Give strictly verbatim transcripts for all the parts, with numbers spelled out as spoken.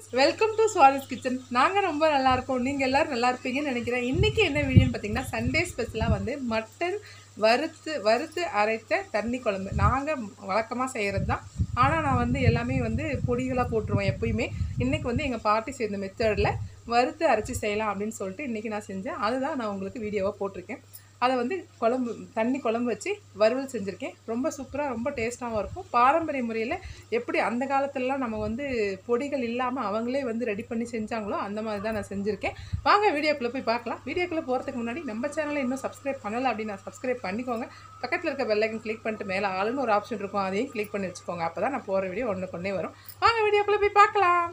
Welcome to Swathi's kitchen. நாங்கள் ரொம்ப நல்லா இருக்கோம், நீங்கள் எல்லோரும் நல்லா இருப்பீங்கன்னு நினைக்கிறேன். இன்றைக்கி என்ன வீடியோன்னு பார்த்தீங்கன்னா, சண்டே ஸ்பெஷலாக வந்து மட்டன் வறுத்து வறுத்து அரைத்த தண்ணி குழம்பு. நாங்கள் வழக்கமாக செய்கிறது தான், ஆனால் நான் வந்து எல்லாமே வந்து பொடிகளாக போட்டுருவேன் எப்போயுமே. இன்றைக்கி வந்து எங்கள் பாட்டி சேர்ந்த மெத்தடில் வறுத்து அரைச்சி செய்யலாம் அப்படின்னு சொல்லிட்டு இன்றைக்கி நான் செஞ்சேன். அதுதான் நான் உங்களுக்கு வீடியோவாக போட்டிருக்கேன். அதை வந்து குழம்பு தண்ணி குழம்பு வச்சு வறுவல் செஞ்சுருக்கேன். ரொம்ப சூப்பராக ரொம்ப டேஸ்ட்டாகவும் இருக்கும். பாரம்பரிய முறையில் எப்படி அந்த காலத்துலலாம் நம்ம வந்து பொடிகள் இல்லாமல் அவங்களே வந்து ரெடி பண்ணி செஞ்சாங்களோ அந்த மாதிரி தான் நான் செஞ்சுருக்கேன். வாங்க வீடியோக்குள்ளே போய் பார்க்கலாம். வீடியோக்குள்ளே போகிறதுக்கு முன்னாடி நம்ம சேனலை இன்னும் சப்ஸ்கிரைப் பண்ணலை அப்படின்னு சப்ஸ்கிரைப் பண்ணிக்கோங்க. பக்கத்தில் இருக்க பெல் ஐக்கன் கிளிக் பண்ணிட்டு மேலே ஆளுன்னு ஒரு ஆப்ஷன் இருக்கும், அதையும் கிளிக் பண்ணி வச்சுக்கோங்க. அப்போ தான் நான் போகிற வீடியோ ஒன்று கொண்டே வரும். வாங்க வீடியோக்குள்ளே போய் பார்க்கலாம்.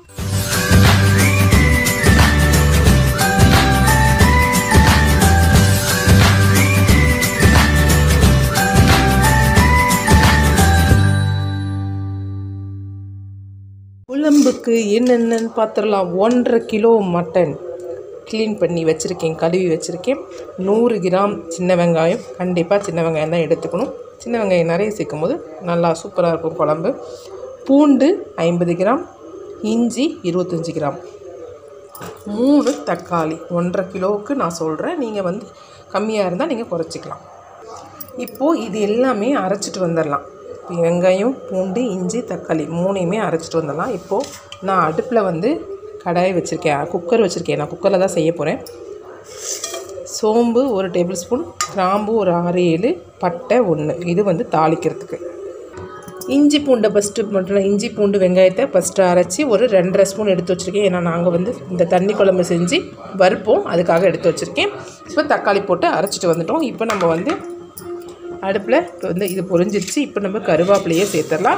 குழம்புக்கு என்னென்னு பார்த்துடலாம். ஒன்றரை கிலோ மட்டன் க்ளீன் பண்ணி வச்சுருக்கேன், கழுவி வச்சுருக்கேன். நூறு கிராம் சின்ன வெங்காயம், கண்டிப்பாக சின்ன வெங்காயம் தான் எடுத்துக்கணும். சின்ன வெங்காயம் நிறைய சேர்க்கும் போது நல்லா சூப்பராக இருக்கும் குழம்பு. பூண்டு ஐம்பது கிராம், இஞ்சி இருபத்தஞ்சி கிராம், மூணு தக்காளி. ஒன்றரை கிலோவுக்கு நான் சொல்கிறேன், நீங்கள் வந்து கம்மியாக இருந்தால் நீங்கள் குறைச்சிக்கலாம். இப்போது இது எல்லாமே அரைச்சிட்டு வந்துடலாம். வெங்காயம், பூண்டு, இஞ்சி, தக்காளி மூணையுமே அரைச்சிட்டு வந்துடலாம். இப்போது நான் அடுப்பில் வந்து கடாய் வச்சுருக்கேன், குக்கர் வச்சுருக்கேன். நான் குக்கரில் தான் செய்ய போகிறேன். சோம்பு ஒரு டேபிள் ஸ்பூன், கிராம்பு ஒரு ஆறு ஏழு, பட்டை ஒன்று, இது வந்து தாளிக்கிறதுக்கு. இஞ்சி பூண்டை ஃபஸ்ட்டு மட்டும் இஞ்சி பூண்டு வெங்காயத்தை ஃபஸ்ட்டு அரைச்சி ஒரு ரெண்டரை ஸ்பூன் எடுத்து வச்சுருக்கேன். ஏன்னா நாங்கள் வந்து இந்த தண்ணி குழம்பு செஞ்சு வறுப்போம், அதுக்காக எடுத்து வச்சுருக்கேன். இப்போ தக்காளி போட்டு அரைச்சிட்டு வந்துட்டோம். இப்போ நம்ம வந்து அடுப்பில் இப்போ வந்து இது பொரிஞ்சிருச்சு. இப்போ நம்ம கருவேப்பிலையே சேர்த்துடலாம்.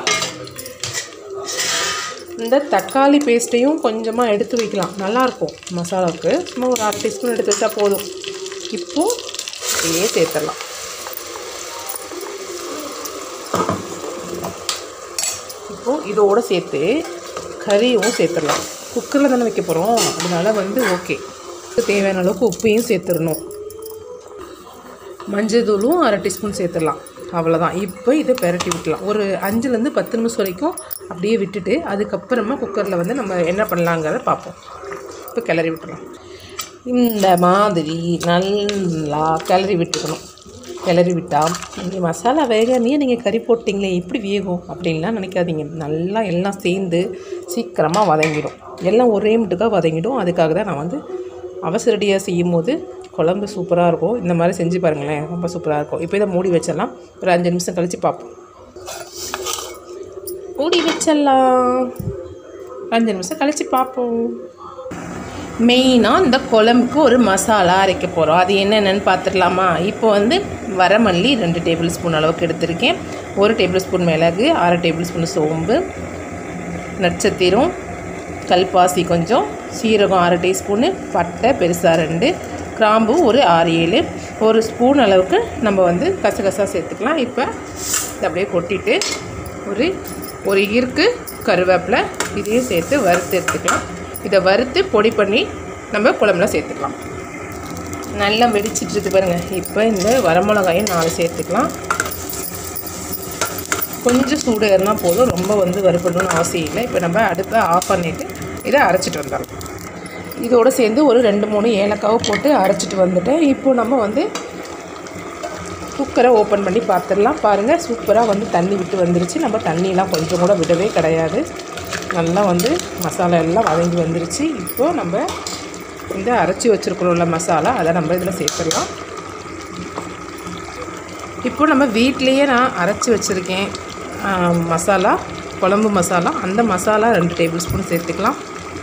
இந்த தக்காளி பேஸ்ட்டையும் கொஞ்சமாக எடுத்து வைக்கலாம், நல்லாயிருக்கும் மசாலாவுக்கு. சும்மா ஒரு அரை டீஸ்பூன் எடுத்து வச்சா போதும். இப்போது இதையே சேர்த்துடலாம். இப்போது இதோடு சேர்த்து கறியும் சேர்த்துடலாம். குக்கரில் தானே வைக்க போகிறோம், அதனால் வந்து ஓகே. தேவையான அளவுக்கு உப்பையும் சேர்த்துடணும். மஞ்சள் தூளும் அரை டீஸ்பூன் சேர்த்துடலாம், அவ்வளோதான். இப்போ இதை பெரட்டி விட்டுலாம். ஒரு அஞ்சுலேருந்து பத்து நிமிஷம் வரைக்கும் அப்படியே விட்டுட்டு அதுக்கப்புறமா குக்கரில் வந்து நம்ம என்ன பண்ணலாங்கிறத பார்ப்போம். இப்போ கிளறி விட்டுலாம். இந்த மாதிரி நல்லா கிளறி விட்டுக்கணும். கிளறி விட்டால் நீங்கள் மசாலா வேகாமையே நீங்கள் கறி போட்டிங்களே எப்படி வேகும் அப்படின்லாம் நினைக்காதீங்க. நல்லா எல்லாம் சேர்ந்து சீக்கிரமாக வதங்கிடும். எல்லாம் ஒரே மட்டுக்காக வதங்கிடும். அதுக்காக தான் நான் வந்து அவசரடியாக செய்யும் போது குழம்பு சூப்பராக இருக்கும். இந்த மாதிரி செஞ்சு பாருங்களேன், ரொம்ப சூப்பராக இருக்கும். இப்போ இதை மூடி வச்சிடலாம். ஒரு அஞ்சு நிமிஷம் கழித்து பார்ப்போம். மூடி வச்சிடலாம், அஞ்சு நிமிஷம் கழித்து பார்ப்போம். மெயினாக இந்த குழம்புக்கு ஒரு மசாலா அரைக்க போகிறோம். அது என்னென்னு பார்த்துடலாமா? இப்போ வந்து வரமல்லி ரெண்டு டேபிள் ஸ்பூன் அளவுக்கு எடுத்திருக்கேன். ஒரு டேபிள் ஸ்பூன் மிளகு, அரை டேபிள் ஸ்பூன் சோம்பு, நட்சத்திரம், கல்பாசி கொஞ்சம், சீரகம் அரை டீஸ்பூனு, பட்டை பெருசாக ரெண்டு, கிராம்பு ஒரு ஆறு ஏழு, ஒரு ஸ்பூன் அளவுக்கு நம்ம வந்து கசகசா சேர்த்துக்கலாம். இப்போ இதை அப்படியே கொட்டிட்டு ஒரு ஒரு இருக்கு கருவேப்பிலை இதையும் சேர்த்து வறுத்து எடுத்துக்கலாம். இதை வறுத்து பொடி பண்ணி நம்ம குழம்புல சேர்த்துக்கலாம். நல்லா வெடிச்சிட்ருக்கு பாருங்கள். இப்போ இந்த வரமிளகாயும் நாலு சேர்த்துக்கலாம். கொஞ்சம் சூடு ஏறினா போதும், ரொம்ப வந்து வறுப்படணும்னு அவசியம் இல்லை. இப்போ நம்ம அடுப்பை ஆஃப் பண்ணிவிட்டு இதை அரைச்சிட்டு வந்துடலாம். இதோடு சேர்ந்து ஒரு ரெண்டு மூணு ஏலக்காவை போட்டு அரைச்சிட்டு வந்துட்டேன். இப்போது நம்ம வந்து குக்கரை ஓப்பன் பண்ணி பார்த்துடலாம். பாருங்கள், சூப்பராக வந்து தண்ணி விட்டு வந்துருச்சு. நம்ம தண்ணியெலாம் கொஞ்சம் கூட விடவே கிடையாது. நல்லா வந்து மசாலா எல்லாம் வதங்கி வந்துருச்சு. இப்போது நம்ம இந்த அரைச்சி வச்சுருக்கிறோம்ல மசாலா, அதை நம்ம இதில் சேர்த்துடலாம். இப்போது நம்ம வீட்டிலையே நான் அரைச்சி வச்சுருக்கேன் மசாலா, குழம்பு மசாலா. அந்த மசாலா ரெண்டு டேபிள் ஸ்பூன் சேர்த்துக்கலாம்.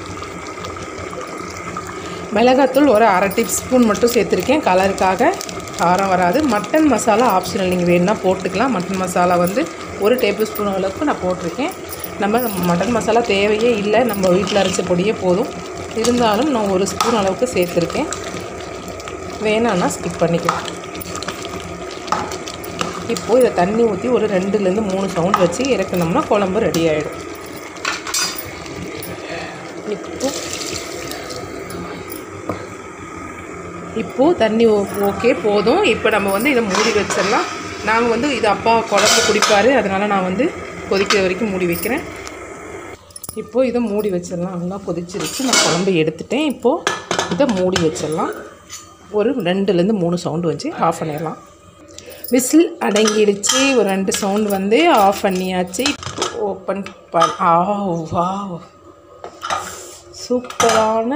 மிளகாத்தூள் ஒரு அரை டீஸ்பூன் மட்டும் சேர்த்துருக்கேன், கலருக்காக, காரம் வராது. மட்டன் மசாலா ஆப்ஷனல், நீங்கள் வேணுன்னா போட்டுக்கலாம். மட்டன் மசாலா வந்து ஒரு டேபிள் ஸ்பூன் அளவுக்கு நான் போட்டிருக்கேன். நம்ம மட்டன் மசாலா தேவையே இல்லை, நம்ம வீட்டில் அரைச்ச பொடியே போதும். இருந்தாலும் நான் ஒரு ஸ்பூன் அளவுக்கு சேர்த்துருக்கேன், வேணான்னா ஸ்கிப் பண்ணிக்கலாம். இப்போது இதை தண்ணி ஊற்றி ஒரு ரெண்டுலேருந்து மூணு சவுண்ட் வச்சு இறக்கணும்னா குழம்பு ரெடி ஆகிடும். இப்போ இப்போது தண்ணி ஓகே போதும். இப்போ நம்ம வந்து இதை மூடி வச்சிடலாம். நாங்கள் வந்து இது அப்பா குழம்பு குடிப்பார், அதனால் நான் வந்து கொதிக்கிற வரைக்கும் மூடி வைக்கிறேன். இப்போது இதை மூடி வச்சிடலாம். நல்லா கொதிச்சிருச்சு. நான் குழம்பு எடுத்துட்டேன். இப்போது இதை மூடி வச்சிடலாம். ஒரு ரெண்டுலேருந்து மூணு சவுண்டு வச்சு ஆஃப் பண்ணிடலாம். விசில் அடங்கிடுச்சு. ஒரு ரெண்டு சவுண்டு வந்து ஆஃப் பண்ணியாச்சு. ஓப்பன் பண் ஆ வா சூப்பரான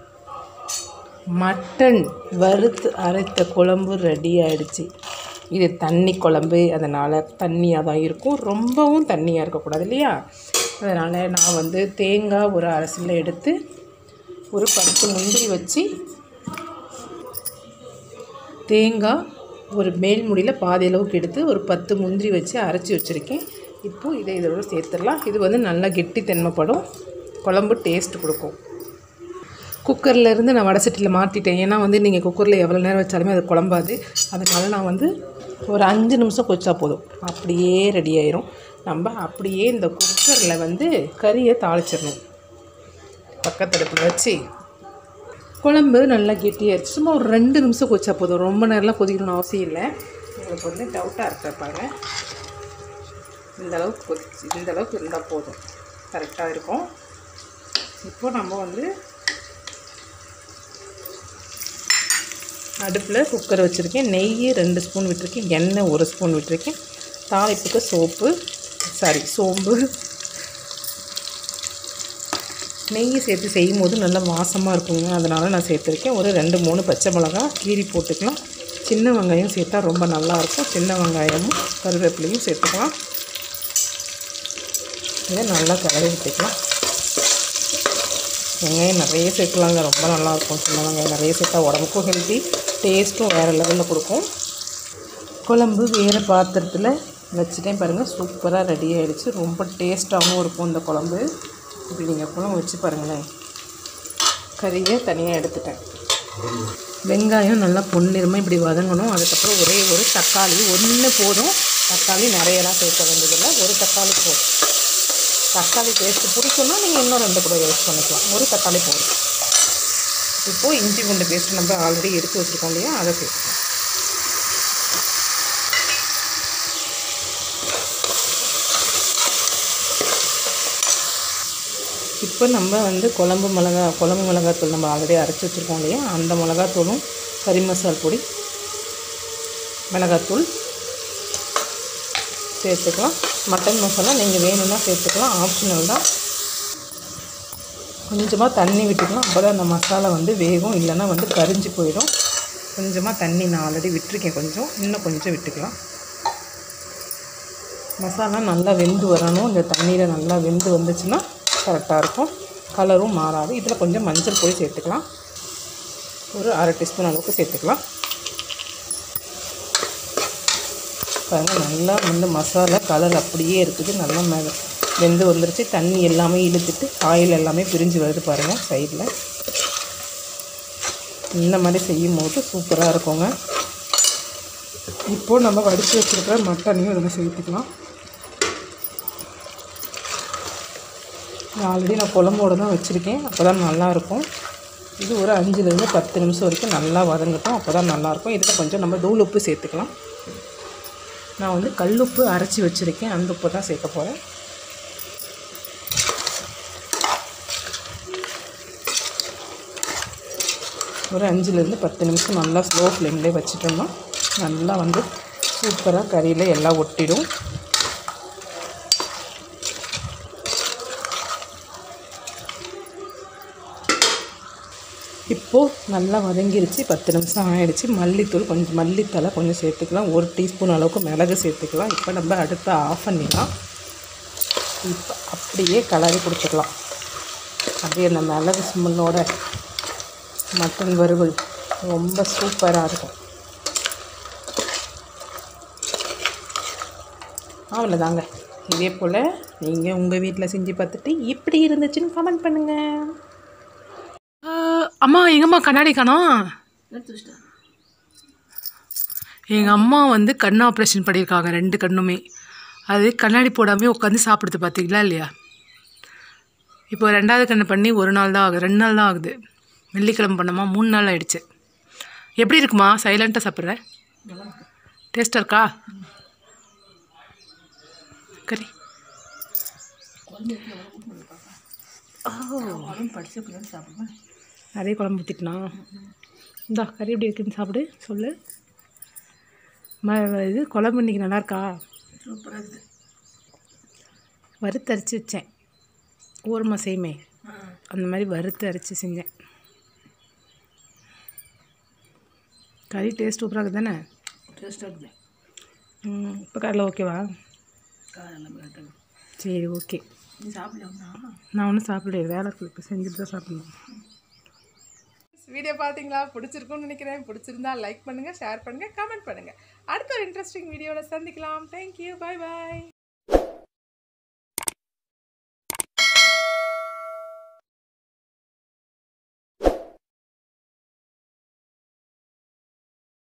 மட்டன் வறுத்து அரைத்த குழம்பு ரெடி ஆகிடுச்சு. இது தண்ணி குழம்பு, அதனால் தண்ணியாக தான் இருக்கும். ரொம்பவும் தண்ணியாக இருக்கக்கூடாது இல்லையா? அதனால் நான் வந்து தேங்காய் ஒரு அரசில் எடுத்து ஒரு பத்து முந்திரி வச்சு, தேங்காய் ஒரு மேல் முடியில் பாதி அளவுக்கு எடுத்து ஒரு பத்து முந்திரி வச்சு அரைச்சி வச்சுருக்கேன். இப்போது இதை இதோட சேர்த்துடலாம். இது வந்து நல்லா கெட்டி தன்மைப்படும், குழம்பு டேஸ்ட் கொடுக்கும். குக்கரில் இருந்து நான் வடை சட்டியில் மாற்றிட்டேன். ஏன்னா வந்து நீங்கள் குக்கரில் எவ்வளோ நேரம் வச்சாலுமே அது குழம்பாது. அதனால் நான் வந்து ஒரு அஞ்சு நிமிஷம் கொச்சா போதும், அப்படியே ரெடி ஆயிரும். நம்ம அப்படியே இந்த குக்கரில் வந்து கறியை தாளிச்சிடணும். பக்கத்தடுப்பில் வச்சு குழம்பு நல்லா கெட்டியாகிடுச்சு. சும்மா ஒரு ரெண்டு நிமிஷம் கொச்சா போதும், ரொம்ப நேரம்லாம் கொதிக்கணும்னு அவசியம் இல்லை. உங்களுக்கு வந்து டவுட்டாக இருப்பாங்க. இந்த அளவுக்கு கொதிச்சு இந்த அளவுக்கு இருந்தால் போதும், கரெக்டாக இருக்கும். இப்போது நம்ம வந்து அடுப்பில் குக்கர் வச்சுருக்கேன். நெய் ரெண்டு ஸ்பூன் விட்டுருக்கேன், எண்ணெய் ஒரு ஸ்பூன் விட்டுருக்கேன். தாளிப்புக்கு சோப்பு சாரி சோம்பு நெய் சேர்த்து செய்யும் போது நல்லா வாசமாக இருக்குங்க. அதனால் நான் சேர்த்துருக்கேன். ஒரு ரெண்டு மூணு பச்சை மிளகா கீரி போட்டுக்கலாம். சின்ன வெங்காயம் சேர்த்தா ரொம்ப நல்லாயிருக்கும். சின்ன வெங்காயமும் கருவேப்பிலையும் சேர்த்துக்கலாம். இதை நல்லா கலரி விட்டுக்கலாம். வெங்காயம் நிறைய சேர்க்கலாங்க, ரொம்ப நல்லாயிருக்கும். சின்ன வெங்காயம் நிறைய சேர்த்தா உடம்புக்கும் ஹெல்த்தி, டேஸ்ட்டும் வேறு லெவலில் கொடுக்கும். குழம்பு வேறு பாத்திரத்தில் வச்சுட்டேன் பாருங்கள், சூப்பராக ரெடி ஆகிடுச்சு. ரொம்ப டேஸ்ட்டாகவும் இருக்கும் இந்த குழம்பு. இப்படி நீங்கள் குழம்பு வச்சு பாருங்களேன். கறியை தனியாக எடுத்துட்டேன். வெங்காயம் நல்லா பொன்னிறமாக இப்படி வதங்கணும். அதுக்கப்புறம் ஒரே ஒரு தக்காளி ஒன்று போதும். தக்காளி நிறையலாம் சேர்க்க வேண்டியதில்லை, ஒரு தக்காளி போதும். தக்காளி டேஸ்ட்டு பிடிக்குன்னா நீங்கள் இன்னும் ரெண்டு கூட யூஸ் பண்ணிக்கலாம். ஒரு தக்காளி போதும். இப்போது இஞ்சி பூண்டு பேஸ்ட் நம்ம ஆல்ரெடி எடுத்து வச்சுருக்கோம் இல்லையா, அதை சேர்த்துக்கலாம். இப்போ நம்ம வந்து குழம்பு மிளகா குழம்பு மிளகாத்தூள் நம்ம ஆல்ரெடி அரைச்சி வச்சுருக்கோம் இல்லையா, அந்த மிளகாத்தூளும் கறி மசால் பொடி மிளகாத்தூள் சேர்த்துக்கலாம். மட்டன் மசாலா நீங்கள் வேணும்னா சேர்த்துக்கலாம், ஆப்ஷனல் தான். கொஞ்சமாக தண்ணி விட்டுக்கலாம், அப்போ தான் அந்த மசாலா வந்து வேகும், இல்லைன்னா வந்து கரிஞ்சு போயிடும். கொஞ்சமாக தண்ணி நான் ஆல்ரெடி விட்டுருக்கேன், கொஞ்சம் இன்னும் கொஞ்சம் விட்டுக்கலாம். மசாலா நல்லா வெந்து வரணும். இந்த தண்ணியில் நல்லா வெந்து வந்துச்சுன்னா கரெக்டாக இருக்கும், கலரும் மாறாது. இதில் கொஞ்சம் மஞ்சள் பொடி சேர்த்துக்கலாம், ஒரு அரை டீஸ்பூன் அளவுக்கு சேர்த்துக்கலாம். பாருங்கள், நல்லா வந்து மசாலா கலர் அப்படியே இருக்குது, நல்லா மேலே வெந்து வந்துருச்சு. தண்ணி எல்லாமே இழுத்துட்டு ஆயில் எல்லாமே பிரிஞ்சு வருது பாருங்கள் சைடில். இந்த மாதிரி செய்யும் போது சூப்பராக இருக்குங்க. இப்போது நம்ம வடித்து வச்சுருக்கிற மட்டனையும் இதில் சேர்த்துக்கலாம். ஆல்ரெடி நான் குழம்போடு தான் வச்சுருக்கேன், அப்போ தான் நல்லாயிருக்கும். இது ஒரு அஞ்சுலேருந்து பத்து நிமிஷம் வரைக்கும் நல்லா வதங்கட்டும், அப்போ தான் நல்லாயிருக்கும். இதில் கொஞ்சம் நம்ம தூள் உப்பு சேர்த்துக்கலாம். நான் வந்து கல்லுப்பு அரைச்சி வச்சுருக்கேன், அந்த உப்பு தான் சேர்க்க போகிறேன். ஒரு அஞ்சுலேருந்து பத்து நிமிஷம் நல்லா ஸ்லோ ஃப்ளேம்லேயே வச்சுட்டோம்னா நல்லா வந்து சூப்பராக கறியில் எல்லாம் ஒட்டிடும். இப்போது நல்லா வதங்கிருச்சு, பத்து நிமிஷம் ஆகிடுச்சு. மல்லித்தூள் கொஞ்சம் மல்லித்தலை கொஞ்சம் சேர்த்துக்கலாம், ஒரு டீஸ்பூன் அளவுக்கு மிளகு சேர்த்துக்கலாம். இப்போ நம்ம அடுப்பை ஆஃப் பண்ணிடலாம். இப்போ அப்படியே கலரி கொடுத்துக்கலாம். அப்படியே அந்த மிளகு ஸ்மெல்லோட மட்டன் வறுவல் ரொம்ப சூப்பராக இருக்கும். அவ்வளோதாங்க. இதே போல் நீங்கள் உங்கள் வீட்டில் செஞ்சு பார்த்துட்டு எப்படி இருந்துச்சுன்னு கமெண்ட் பண்ணுங்கள். அம்மா எங்கம்மா கண்ணாடி காணோம்? எங்கள் அம்மா வந்து கண் ஆப்ரேஷன் பண்ணியிருக்காங்க, ரெண்டு கண்ணுமே. அது கண்ணாடி போடாமல் உட்காந்து சாப்பிடுது, பார்த்தீங்களா இல்லையா? இப்போ ரெண்டாவது கண்ணு பண்ணி ஒரு நாள் தான் ஆகுது, ரெண்டு நாள் தான் ஆகுது. வெள்ளிக்கிழமை பண்ணமா, மூணு நாள் ஆகிடுச்சு. எப்படி இருக்குமா? சைலண்ட்டாக சாப்பிட்றேன். டேஸ்ட்டாக இருக்கா கறி? குழம்பு படிச்சு பிள்ளைங்க சாப்பிடுவேன். அதே குழம்பு ஊற்றிட்டுனா இந்தா கறி எப்படி இருக்குன்னு சாப்பிடு சொல்லு. ம இது குழம்பு இன்றைக்கி நல்லாயிருக்கா? சூப்பராக இருக்குது. வறுத்து அரைச்சி வச்சேன், ஓரமா செய்யுமே அந்த மாதிரி வறுத்து அரைச்சி செஞ்சேன். கறி டேஸ்ட் சூப்பராக இருக்குது தானே? டேஸ்ட்டாக இருக்குது. ம் இப்போ காலைல ஓகேவா? காலையில் சரி ஓகே. நீ சாப்பிடலாம்னா? நான் ஒன்றும் சாப்பிடல, வேலை இருக்குது, இப்போ செஞ்சுட்டு தான் சாப்பிடணும். வீடியோ பார்த்தீங்களா? பிடிச்சிருக்குன்னு நினைக்கிறேன். பிடிச்சிருந்தா லைக் பண்ணுங்கள், ஷேர் பண்ணுங்கள், கமெண்ட் பண்ணுங்கள். அடுத்த ஒரு இன்ட்ரெஸ்டிங் வீடியோவில் சந்திக்கலாம். தேங்க்யூ, பாய் பாய்.